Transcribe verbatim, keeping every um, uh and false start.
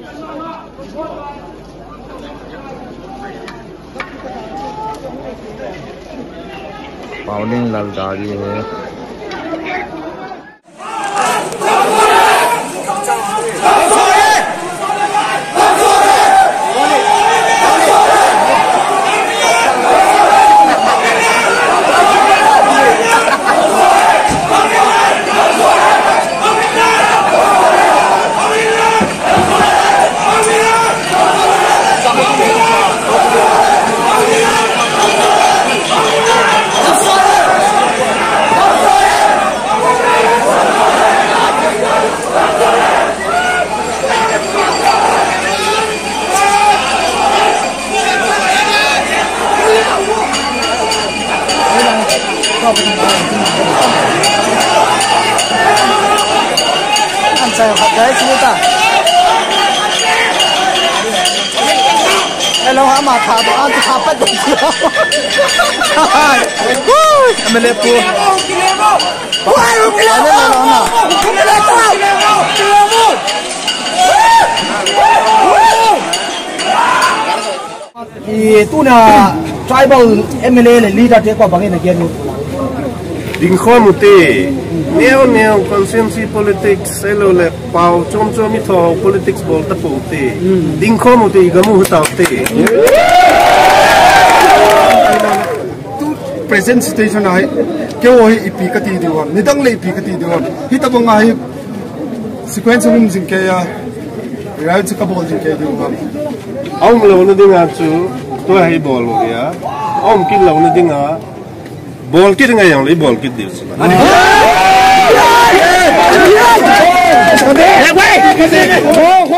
पावलिंग ललदारी है Saya pakai cerita. Hello, ama khabar, anti khabar tu. Hai, ambil pu. Wah, kilemo, kilemo, kilemo, kilemo. Itu na tribal M L A le leader dia kau bangin lagi ni. Dingkho muti, neo neo consensus politics, selo le pau com com itu politics bol tepu muti. Dingkho muti gamu hutau muti. Tu present situation ay, kau ay ipikati diwan, nidang le ipikati diwan. Kita bang ay sequence ng jingkaya, real sa kabol jingkaya diwan. Ang law na dinga tu, tu ay bol mo kaya. Ang kin law na dinga. Bol kit nga yang, bol kit dia sih. Ani.